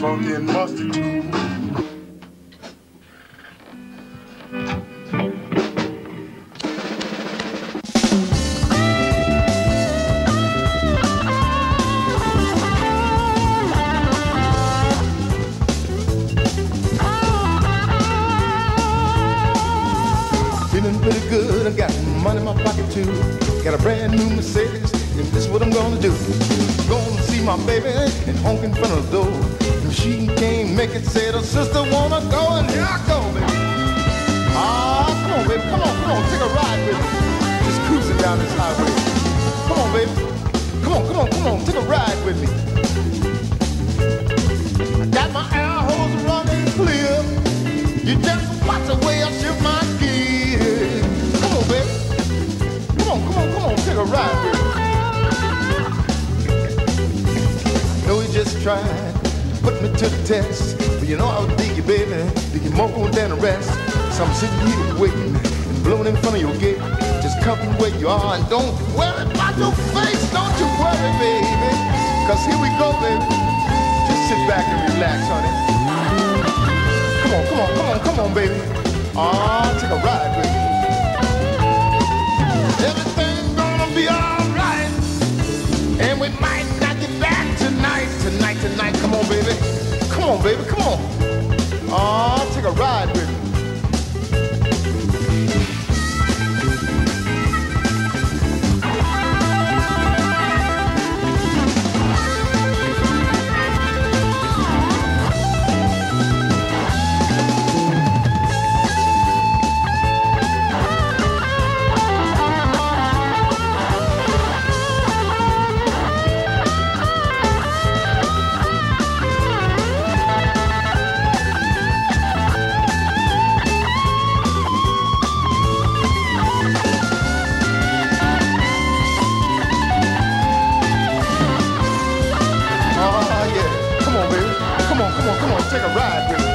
funky and musty too. Feeling pretty good, I got money in my pocket too. Got a brand new Mercedes, and this is what I'm gonna do. Gonna see my baby and honk in front of the door. If she can't make it, said her sister wanna go, and here I go, baby. Ah, come on, baby, come on, take a ride with me. Just cruising down this highway. Come on, baby, come on, take a ride with me. I got my air hose running clear. You just watch the way I shift my gear. Come on, baby. Come on, take a ride with me. Know you just tried to put me to the test, but you know I would dig you, baby, dig you more than the rest. So I'm sitting here waiting and blowing in front of your gate. Just come where you are and don't worry about your face. Don't you worry, baby, cause here we go, baby. Just sit back and relax, honey. Come on, baby. Ah, take a ride with me. Everything's gonna be alright, and we might not get back tonight. Come on, baby. Come on. Ah, take a ride with me. Come on, take a ride with me.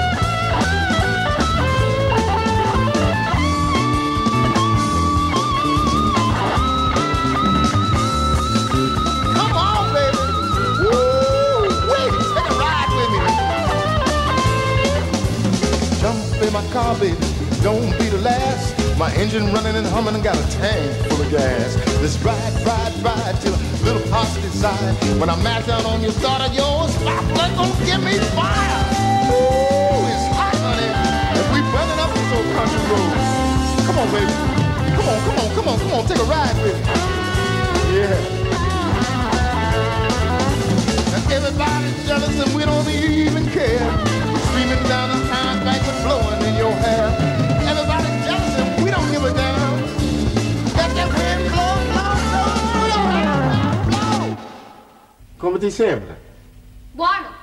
Come on, baby. Woo, wait, take a ride with me. Jump in my car, baby, don't be the last. My engine running and humming and got a tank full of gas. Let's ride till a little heart's desire. When I mash down on your starter, your spotlight gon' give me fire. Ooh, it's hot, honey, and we burning up this old country road. Come on, baby. Come on, take a ride with me. Yeah. Now everybody's jealous and we don't even care. Streaming down the highway like we're blowing in your hair. Everybody's jealous and we don't give a damn. Let that wind blow. Come ti sembra? Buono!